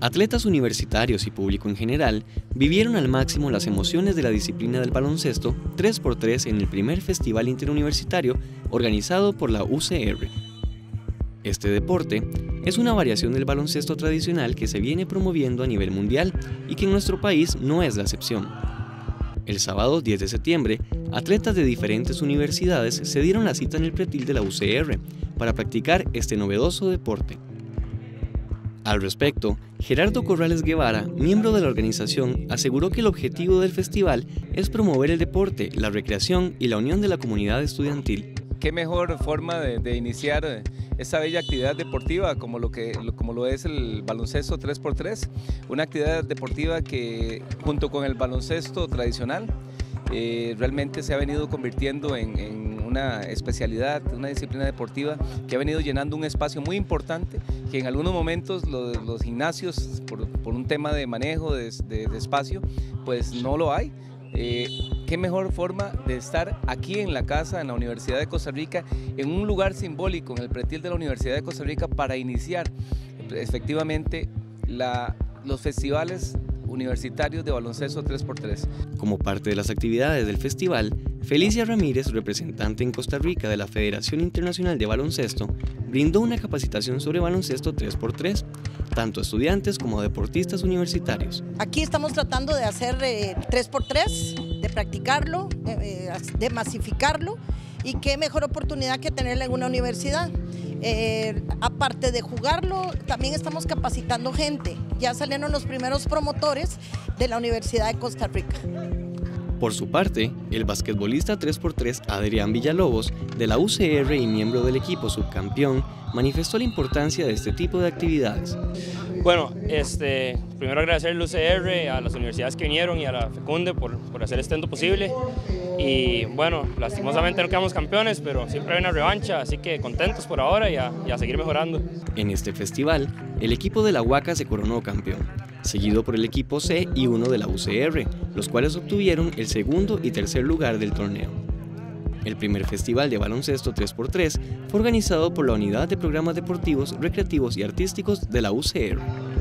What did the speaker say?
Atletas universitarios y público en general vivieron al máximo las emociones de la disciplina del baloncesto 3x3 en el primer Festival Interuniversitario organizado por la UCR. Este deporte es una variación del baloncesto tradicional que se viene promoviendo a nivel mundial y que en nuestro país no es la excepción. El sábado 10 de septiembre, atletas de diferentes universidades se dieron la cita en el pretil de la UCR para practicar este novedoso deporte. Al respecto, Gerardo Corrales Guevara, miembro de la organización, aseguró que el objetivo del festival es promover el deporte, la recreación y la unión de la comunidad estudiantil. Qué mejor forma de iniciar esta bella actividad deportiva como lo es el baloncesto 3x3, una actividad deportiva que junto con el baloncesto tradicional realmente se ha venido convirtiendo en una especialidad, una disciplina deportiva que ha venido llenando un espacio muy importante que en algunos momentos los gimnasios por un tema de manejo de espacio pues no lo hay. Qué mejor forma de estar aquí en la casa, en la Universidad de Costa Rica, en un lugar simbólico, en el pretil de la Universidad de Costa Rica, para iniciar efectivamente los festivales universitarios de baloncesto 3x3. Como parte de las actividades del festival, Felicia Ramírez, representante en Costa Rica de la Federación Internacional de Baloncesto, brindó una capacitación sobre baloncesto 3x3, tanto a estudiantes como a deportistas universitarios. Aquí estamos tratando de hacer 3x3, de practicarlo, de masificarlo, y qué mejor oportunidad que tenerla en una universidad. Aparte de jugarlo, también estamos capacitando gente. Ya salieron los primeros promotores de la Universidad de Costa Rica. Por su parte, el basquetbolista 3x3 Adrián Villalobos, de la UCR y miembro del equipo subcampeón, manifestó la importancia de este tipo de actividades. Bueno, primero agradecer al UCR, a las universidades que vinieron y a la FECUNDE por hacer este evento posible. Y bueno, lastimosamente no quedamos campeones, pero siempre hay una revancha, así que contentos por ahora y a seguir mejorando. En este festival, el equipo de la UACA se coronó campeón, seguido por el equipo C y 1 de la UCR, los cuales obtuvieron el segundo y tercer lugar del torneo. El primer festival de baloncesto 3x3 fue organizado por la Unidad de Programas Deportivos, Recreativos y Artísticos de la UCR.